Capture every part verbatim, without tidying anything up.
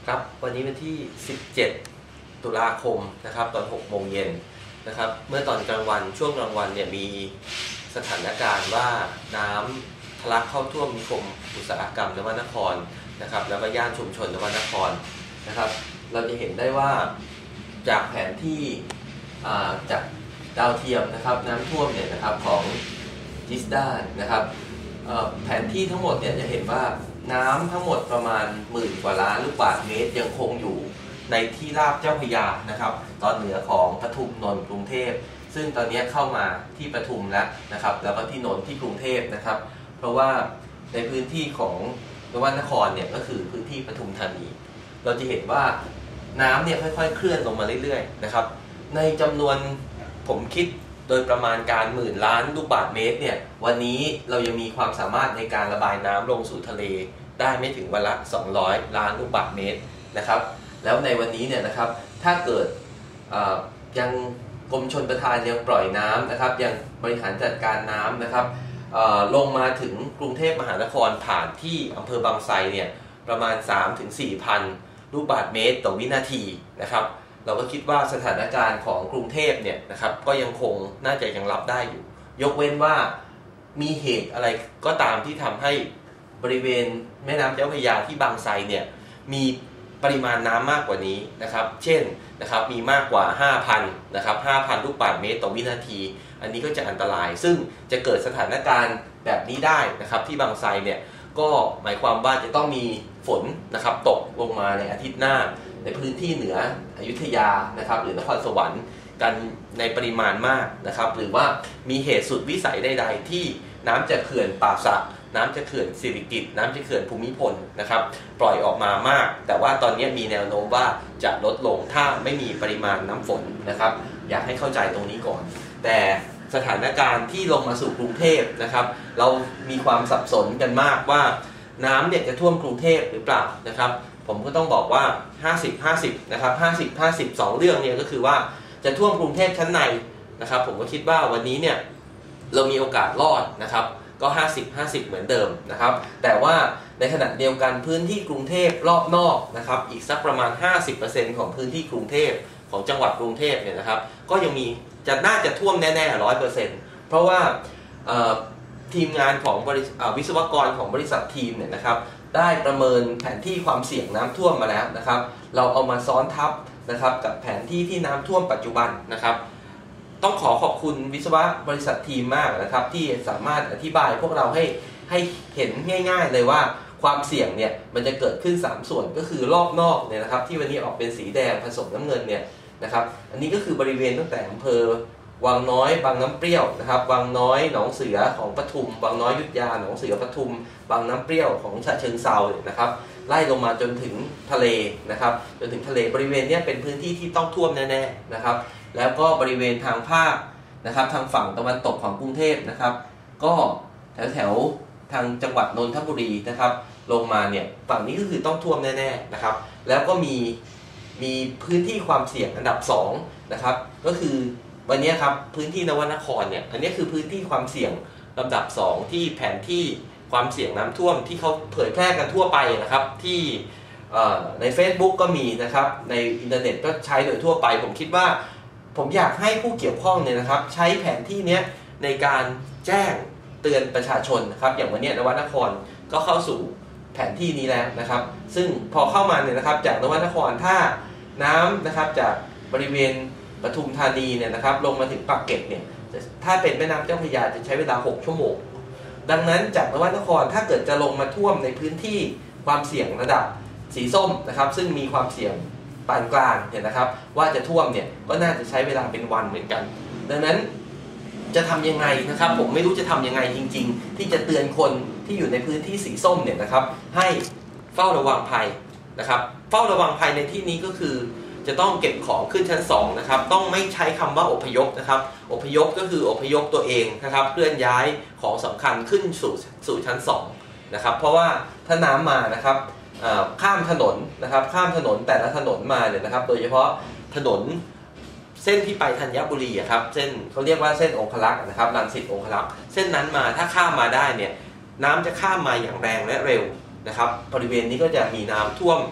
ครับวันนี้วันที่สิบเจ็ดตุลาคมนะครับตอนหกโมงเย็นนะครับเมื่อตอนกลางวันช่วงกลางวันเนี่ยมีสถานการณ์ว่าน้ำทะลักเข้าท่วมนิคมอุตสาหกรรมนวนครนะครับแล้วก็ย่านชุมชนนวนครนะครับเราจะเห็นได้ว่าจากแผนที่จากดาวเทียมนะครับน้ำท่วมเนี่ยนะครับของจิสดานะครับแผนที่ทั้งหมดเนี่ยจะเห็นว่าน้ำทั้งหมดประมาณหมื่นกว่าล้านลูกบาศก์เมตรยังคงอยู่ในที่ราบเจ้าพระยานะครับตอนเหนือของปทุมนนท์กรุงเทพซึ่งตอนนี้เข้ามาที่ปทุมแล้วนะครับแล้วก็ที่นนท์ที่กรุงเทพนะครับเพราะว่าในพื้นที่ของนวนครเนี่ยก็คือพื้นที่ปทุมธานีเราจะเห็นว่าน้ำเนี่ยค่อยๆเคลื่อนลงมาเรื่อยๆนะครับในจำนวนผมคิดโดยประมาณการหมื่นล้านลูกบาศก์เมตรเนี่ยวันนี้เรายังมีความสามารถในการระบายน้ำลงสู่ทะเลได้ไม่ถึงวันละสองร้อยล้านลูกบาศก์เมตรนะครับแล้วในวันนี้เนี่ยนะครับถ้าเกิดยังกรมชลประทานยังปล่อยน้ำนะครับยังบริหารจัดการน้ำนะครับลงมาถึงกรุงเทพมหานครผ่านที่อำเภอบางไทรเนี่ยประมาณ สามถึงสี่พัน ลูกบาศก์เมตรต่อวินาทีนะครับเราก็คิดว่าสถานการณ์ของกรุงเทพเนี่ยนะครับก็ยังคงน่าจะยังรับได้อยู่ยกเว้นว่ามีเหตุอะไรก็ตามที่ทำให้บริเวณแม่น้ำเจ้าพระยาที่บางไทรเนี่ยมีปริมาณน้ำมากกว่านี้นะครับเช่นนะครับมีมากกว่า ห้าพัน นะครับ ห้าพัน ลูกบาศก์เมตรต่อวินาทีอันนี้ก็จะอันตรายซึ่งจะเกิดสถานการณ์แบบนี้ได้นะครับที่บางไทรเนี่ยก็หมายความว่าจะต้องมีฝนนะครับตกลงมาในอาทิตย์หน้าในพื้นที่เหนืออยุธยานะครับหรือนครสวรรค์กันในปริมาณมากนะครับหรือว่ามีเหตุสุดวิสัยใดๆที่น้ำจากเขื่อนป่าสักน้ำจากเขื่อนสิริกิติ์น้ำจากเขื่อนภูมิพลนะครับปล่อยออกมามากแต่ว่าตอนนี้มีแนวโน้มว่าจะลดลงถ้าไม่มีปริมาณน้ำฝนนะครับอยากให้เข้าใจตรงนี้ก่อนแต่สถานการณ์ที่ลงมาสู่กรุงเทพนะครับเรามีความสับสนกันมากว่าน้ำเนี่ยจะท่วมกรุงเทพหรือเปล่านะครับผมก็ต้องบอกว่าห้าสิบ ห้าสิบนะครับห้าสิบ ห้าสิบ สองเรื่องเนี่ยก็คือว่าจะท่วมกรุงเทพชั้นในนะครับผมก็คิดว่าวันนี้เนี่ยเรามีโอกาสรอดนะครับก็ห้าสิบ ห้าสิบเหมือนเดิมนะครับแต่ว่าในขณะเดียวกันพื้นที่กรุงเทพรอบนอกนะครับอีกสักประมาณ ห้าสิบเปอร์เซ็นต์ ของพื้นที่กรุงเทพของจังหวัดกรุงเทพเนี่ยนะครับก็ยังมีจะน่าจะท่วมแน่ๆ หนึ่งร้อยเปอร์เซ็นต์ เพราะว่าทีมงานของวิศวกรของบริษัททีมเนี่ยนะครับได้ประเมินแผนที่ความเสี่ยงน้ำท่วมมาแล้วนะครับเราเอามาซ้อนทับนะครับกับแผนที่ที่น้ำท่วมปัจจุบันนะครับต้องขอขอบคุณวิศวะบริษัททีมมากนะครับที่สามารถอธิบายพวกเราให้ให้เห็นง่ายๆเลยว่าความเสี่ยงเนี่ยมันจะเกิดขึ้นสามส่วนก็คือรอบนอกเนี่ยนะครับที่วันนี้ออกเป็นสีแดงผสมน้ำเงินเนี่ยนะครับอันนี้ก็คือบริเวณตั้งแต่อำเภอวังน้อยบางน้ำเปรี้ยวนะครับวังน้อยหนองเสือของปทุมวังน้อยอยุธยาหนองเสือปทุมบางน้ำเปรี้ยวของฉะเชิงเทรานะครับไล่ลงมาจนถึงทะเลนะครับจนถึงทะเลบริเวณนี้เป็นพื้นที่ที่ต้องท่วมแน่ๆนะครับแล้วก็บริเวณทางภาคนะครับทางฝั่งตะวันตกของกรุงเทพนะครับก็แถวแถวทางจังหวัดนนทบุรีนะครับลงมาเนี่ยฝั่งนี้ก็คือต้องท่วมแน่ๆนะครับแล้วก็มีมีพื้นที่ความเสี่ยงอันดับสองนะครับก็คือวันนี้ครับพื้นที่นวนครเนี่ยอันนี้คือพื้นที่ความเสี่ยงลำดับสองที่แผนที่ความเสี่ยงน้ำท่วมที่เขาเผยแพร่กันทั่วไปนะครับที่ใน Facebook ก็มีนะครับในอินเทอร์เน็ตก็ใช้โดยทั่วไปผมคิดว่าผมอยากให้ผู้เกี่ยวข้องเนี่ยนะครับใช้แผนที่นี้ในการแจ้งเตือนประชาชนนะครับอย่างวันนี้นวนครก็เข้าสู่แผนที่นี้แล้วนะครับซึ่งพอเข้ามาเนี่ยนะครับจากนวนครถ้าน้ำนะครับจากบริเวณปทุมธานีเนี่ยนะครับลงมาถึงปากเกร็ดเนี่ยถ้าเป็นแม่น้ำเจ้าพระยาจะใช้เวลาหกชั่วโมงดังนั้นจากนวนครถ้าเกิดจะลงมาท่วมในพื้นที่ความเสี่ยงระดับสีส้มนะครับซึ่งมีความเสี่ยงปานกลางเนี่ยนะครับว่าจะท่วมเนี่ยก็น่าจะใช้เวลาเป็นวันเหมือนกันดังนั้นจะทำยังไงนะครับผมไม่รู้จะทำยังไงจริงๆที่จะเตือนคนที่อยู่ในพื้นที่สีส้มเนี่ยนะครับให้เฝ้าระวังภัยนะครับเฝ้าระวังภัยในที่นี้ก็คือจะต้องเก็บของขึ้นชั้นสองนะครับต้องไม่ใช้คำว่าอพยพนะครับอพยพก็คืออพยพตัวเองนะครับเคลื่อนย้ายของสำคัญขึ้นสู่สู่ชั้นสองนะครับเพราะว่าถ้าน้ำมานะครับข้ามถนนนะครับข้ามถนนแต่ละถนนมาเนี่ยนะครับโดยเฉพาะถนนเส้นที่ไปธัญบุรีครับเส้นเขาเรียกว่าเส้นองคลักษ์นะครับรังสิตองคลักษ์เส้นนั้นมาถ้าข้ามมาได้เนี่ยน้ำจะข้ามมาอย่างแรงและเร็วนะครับบริเวณนี้ก็จะมีน้ำท่วม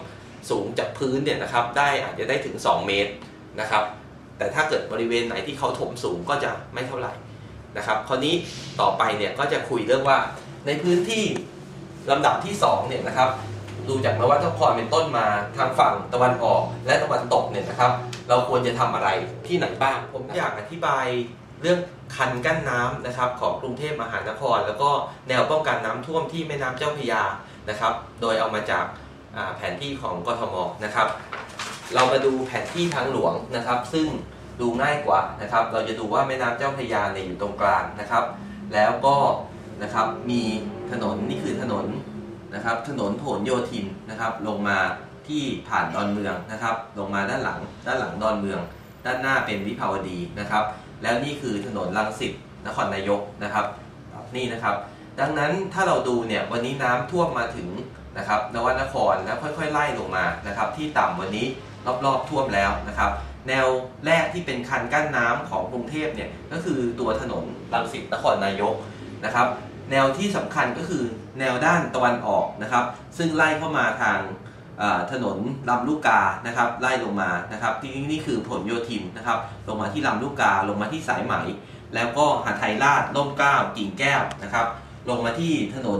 สูงจากพื้นเนี่ยนะครับได้อาจจะได้ถึงสองเมตรนะครับแต่ถ้าเกิดบริเวณไหนที่เขาถมสูงก็จะไม่เท่าไหร่นะครับคราวนี้ต่อไปเนี่ยก็จะคุยเรื่องว่าในพื้นที่ลำดับที่สองเนี่ยนะครับดูจากนวัตกรเป็นต้นมาทางฝั่งตะวันออกและตะวันตกเนี่ยนะครับเราควรจะทำอะไรที่ไหนบ้างผมอยากอธิบายเรื่องคันกั้นน้ำนะครับของกรุงเทพมหานครแล้วก็แนวป้องกันน้ำท่วมที่แม่น้ำเจ้าพระยานะครับโดยเอามาจากแผนที่ของกทมนะครับเรามาดูแผนที่ทางหลวงนะครับซึ่งดูง่ายกว่านะครับเราจะดูว่าแม่น้ำเจ้าพระยาเนี่ยอยู่ตรงกลางนะครับแล้วก็นะครับมีถนนนี่คือถนนนะครับถนนพหลโยธินนะครับลงมาที่ผ่านดอนเมืองนะครับลงมาด้านหลังด้านหลังดอนเมืองด้านหน้าเป็นวิภาวดีนะครับแล้วนี่คือถนนรังสิตนครนายกนะครับนี่นะครับดังนั้นถ้าเราดูเนี่ยวันนี้น้ำท่วมมาถึงนะครับนวนครแล้วค่อยๆไล่ลงมานะครับที่ต่ำวันนี้รอบๆท่วมแล้วนะครับแนวแรกที่เป็นคันกั้นน้ำของกรุงเทพเนี่ยก็คือตัวถนนรังสิตนครนายกนะครับแนวที่สำคัญก็คือแนวด้านตะวันออกนะครับซึ่งไล่เข้ามาทางถนนลำลูกกานะครับไล่ลงมานะครับที่นี่คือผลโยธินนะครับลงมาที่ลำลูกกาลงมาที่สายไหมแล้วก็หาไทยราชร่มเกล้ากิ่งแก้วนะครับลงมาที่ถนน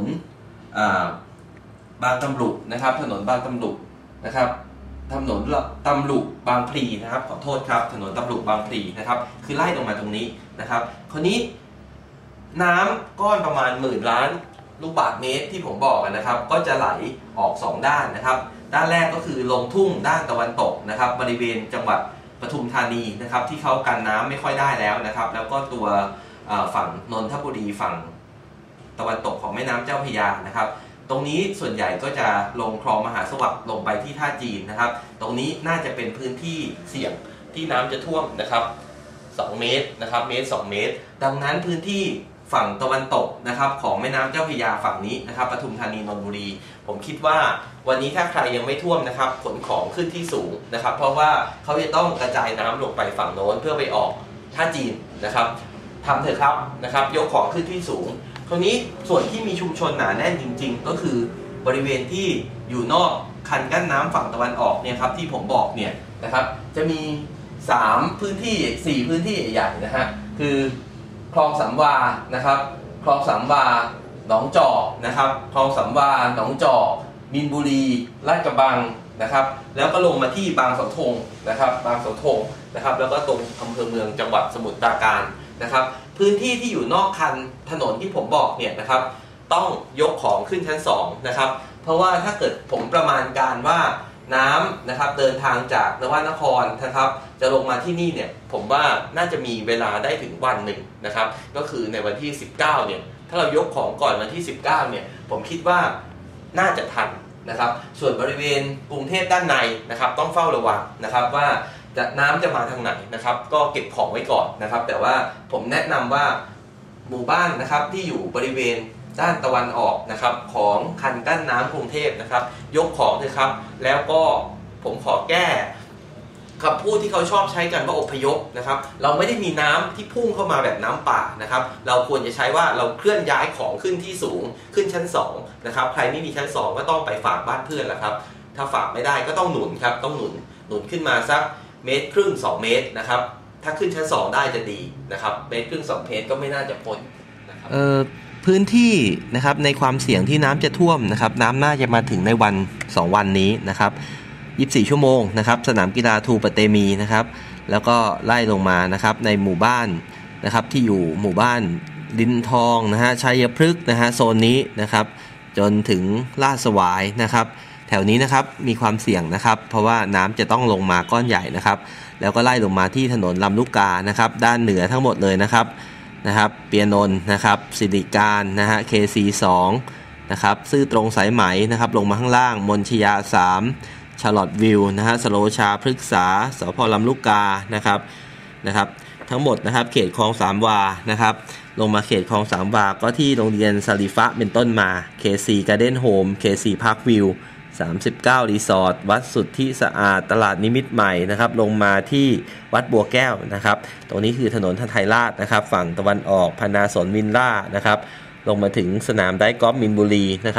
บางตำรุนะครับถนนบางตำรุนะครับถนนตำรุบางพลีนะครับขอโทษครับถนนตำรุบางพลีนะครับคือไล่ลงมาตรงนี้นะครับคราวนี้น้ำก้อนประมาณหมื่นล้านลูกบาศก์เมตรที่ผมบอกนะครับก็จะไหลออกสองด้านนะครับด้านแรกก็คือลงทุ่งด้านตะวันตกนะครับบริเวณจังหวัดปทุมธานีนะครับที่เขากันน้ำไม่ค่อยได้แล้วนะครับแล้วก็ตัวฝั่งนนทบุรีฝั่งตะวันตกของแม่น้ำเจ้าพระยานะครับตรงนี้ส่วนใหญ่ก็จะลงคลองมหาสวัสดิ์ลงไปที่ท่าจีนนะครับตรงนี้น่าจะเป็นพื้นที่เสี่ยงที่น้ำจะท่วมนะครับสองเมตรนะครับเมตรสองเมตรดังนั้นพื้นที่ฝั่งตะวันตกนะครับของแม่น้ำเจ้าพระยาฝั่งนี้นะครับปทุมธานีนนทบุรีผมคิดว่าวันนี้ถ้าใครยังไม่ท่วมนะครับขนของขึ้นที่สูงนะครับเพราะว่าเขาจะต้องกระจายน้ำลงไปฝั่งโน้นเพื่อไปออกท่าจีนนะครับทำเถอะครับนะครับยกของขึ้นที่สูงคราวนี้ส่วนที่มีชุมชนหนาแน่นจริงๆก็คือบริเวณที่อยู่นอกคันกั้นน้ำฝั่งตะวันออกเนี่ยครับที่ผมบอกเนี่ยนะครับจะมีสามพื้นที่สี่พื้นที่ใหญ่ๆนะฮะคือคลองสามวานะครับคลองสามวาหนองจอกนะครับคลองสามวาหนองจอกมีนบุรีลาดกระบังนะครับแล้วก็ลงมาที่บางเสาธงนะครับบางเสาธงนะครับแล้วก็ตรงอำเภอเมืองจังหวัดสมุทรปราการนะครับพื้นที่ที่อยู่นอกคันถนนที่ผมบอกเนี่ยนะครับต้องยกของขึ้นชั้นสองนะครับเพราะว่าถ้าเกิดผมประมาณการว่าน้ำนะครับเดินทางจากนวนครนะครับจะลงมาที่นี่เนี่ยผมว่าน่าจะมีเวลาได้ถึงวันหนึ่งนะครับก็คือในวันที่สิบเก้าเนี่ยถ้าเรายกของก่อนวันที่สิบเก้าเนี่ยผมคิดว่าน่าจะทันนะครับส่วนบริเวณกรุงเทพด้านในนะครับต้องเฝ้าระวังนะครับว่าจะน้ำจะมาทางไหนนะครับก็เก็บของไว้ก่อนนะครับแต่ว่าผมแนะนำว่าหมู่บ้านนะครับที่อยู่บริเวณด้านตะวันออกนะครับของคันกั้นน้ำกรุงเทพนะครับยกของเลยครับแล้วก็ผมขอแก้คำพูดที่เขาชอบใช้กันว่าอพยพนะครับเราไม่ได้มีน้ำที่พุ่งเข้ามาแบบน้ำป่านะครับเราควรจะใช้ว่าเราเคลื่อนย้ายของขึ้นที่สูงขึ้นชั้นสองนะครับใครไม่มีชั้นสองก็ต้องไปฝากบ้านเพื่อนแหละครับถ้าฝากไม่ได้ก็ต้องหนุนครับต้องหนุนหนุนขึ้นมาสักเมตรครึ่งสองเมตรนะครับถ้าขึ้นชั้นสองได้จะดีนะครับเมตรครึ่งสองเมตรก็ไม่น่าจะพ้นนะครับเอ่อพื้นที่นะครับในความเสี่ยงที่น้ำจะท่วมนะครับน้ำน่าจะมาถึงในวันสองวันนี้นะครับยี่สิบสี่ชั่วโมงนะครับสนามกีฬาทูปะเตมีนะครับแล้วก็ไล่ลงมานะครับในหมู่บ้านนะครับที่อยู่หมู่บ้านดินทองนะฮะชัยพฤกษ์นะฮะโซนนี้นะครับจนถึงลาดสวายนะครับแถวนี้นะครับมีความเสี่ยงนะครับเพราะว่าน้ำจะต้องลงมาก้อนใหญ่นะครับแล้วก็ไล่ลงมาที่ถนนลำลูกกานะครับด้านเหนือทั้งหมดเลยนะครับนะครับเปียนนท์นะครับสิริการนะฮะ เค ซี สองนะครับซื่อตรงสายไหมนะครับลงมาข้างล่างมนชยาสามชาร์ลอตวิวนะฮะสโลชาพฤกษาสพลำลูกกานะครับนะครับทั้งหมดนะครับเขตคลองสามวานะครับลงมาเขตคลองสามวาก็ที่โรงเรียนสลิฟะเป็นต้นมา เค ซี Garden Home เค ซี Park View สามสิบเก้ารีสอร์ทวัดสุทธิสะอาดตลาดนิมิตรใหม่นะครับลงมาที่วัดบัวแก้วนะครับตรงนี้คือถนนไทยราชนะครับฝั่งตะวันออกพนาสนวินล่านะครับลงมาถึงสนามไดกอล์ฟมินบุรีนะครับ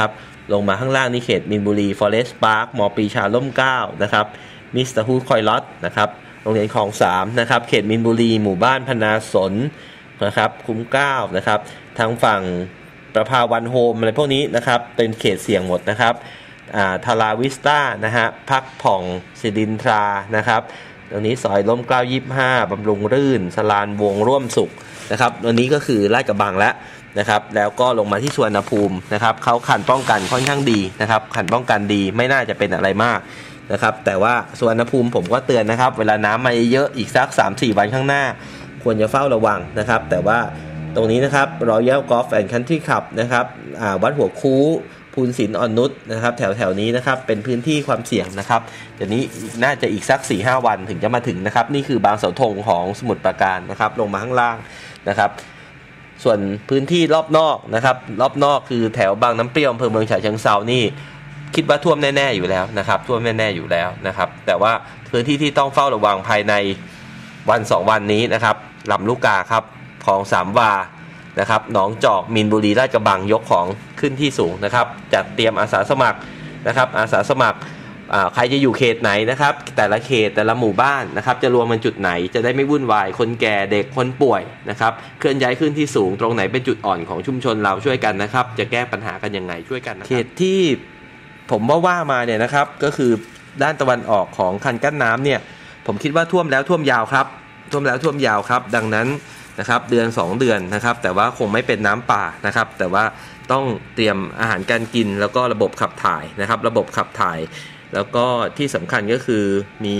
ลงมาข้างล่างนี่เขตมินบุรีฟอเรสต์พาร์คมอปรีชาร่มเกล้านะครับมิสเตอร์ฮูดคอยลอตนะครับโรงเรียนคลองสามนะครับเขตมินบุรีหมู่บ้านพนาสนนะครับคุ้มเกล้านะครับทางฝั่งประภาวันโฮมอะไรพวกนี้นะครับเป็นเขตเสี่ยงหมดนะครับทาราวิสต้านะฮะพักผ่องสิรินทรานะครับตรงนี้ซอยร่มเกล้ายี่สิบห้าบำรุงรื่นสลานวงร่วมสุขนะครับตัวนี้ก็คือลาดกระบังแล้วนะครับแล้วก็ลงมาที่สุวรรณภูมินะครับเขาขันป้องกันค่อนข้างดีนะครับขันป้องกันดีไม่น่าจะเป็นอะไรมากนะครับแต่ว่าสุวรรณภูมิผมก็เตือนนะครับเวลาน้ำมาเยอะอีกสัก สามสี่ วันข้างหน้าควรจะเฝ้าระวังนะครับแต่ว่าตรงนี้นะครับ Royal Golf and Country Club นะครับวัดหัวคูพูนศิลป์อ่อนนุชนะครับแถวแถวนี้นะครับเป็นพื้นที่ความเสี่ยงนะครับเดี๋ยวนี้น่าจะอีกสัก สี่ห้า วันถึงจะมาถึงนะครับนี่คือบางเสาธงของสมุทรปราการนะครับลงมาข้างล่างนะครับส่วนพื้นที่รอบนอกนะครับรอบนอกคือแถวบางน้ำเปรี้ยวอำเภอเมืองฉะเชิงเทรานี่คิดว่าท่วมแน่ๆอยู่แล้วนะครับท่วมแน่ๆอยู่แล้วนะครับแต่ว่าพื้นที่ที่ต้องเฝ้าระวังภายในวันสองวันนี้นะครับลำลูกกาครับคลองสามวานะครับหนองจอกมีนบุรีลาดกระบังยกของขึ้นที่สูงนะครับจัดเตรียมอาสาสมัครนะครับอาสาสมัครใครจะอยู่เขตไหนนะครับแต่ละเขตแต่ละหมู่บ้านนะครับจะรวมเป็นจุดไหนจะได้ไม่วุ่นวายคนแก่เด็กคนป่วยนะครับเคลื่อนย้ายขึ้นที่สูงตรงไหนเป็นจุดอ่อนของชุมชนเราช่วยกันนะครับจะแก้ปัญหากันยังไงช่วยกันนะครับเขตที่ผมว่าว่ามาเนี่ยนะครับก็คือด้านตะวันออกของคันกั้นน้ำเนี่ยผมคิดว่าท่วมแล้วท่วมยาวครับท่วมแล้วท่วมยาวครับดังนั้นนะครับเดือนสองเดือนนะครับแต่ว่าคงไม่เป็นน้ำป่านะครับแต่ว่าต้องเตรียมอาหารการกินแล้วก็ระบบขับถ่ายนะครับระบบขับถ่ายแล้วก็ที่สำคัญก็คือมี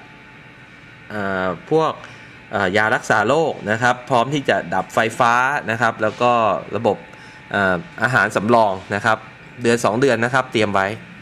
พวกยารักษาโรคนะครับพร้อมที่จะดับไฟฟ้านะครับแล้วก็ระบบอาหารสำรองนะครับเดือนสองเดือนนะครับเตรียมไว้